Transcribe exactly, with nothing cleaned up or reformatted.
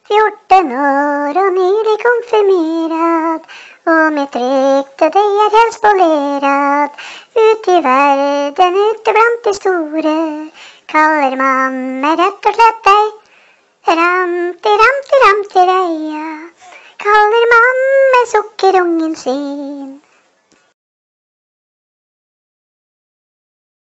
fjorten år og nylig konfirmerat, og mitt rykte det er helt spolerat. Ut i verden, ute blant de store, kaller man meg rett og slett deg. Ramti, ramti, ramti, reia, kaller man meg Sukkerungen sin.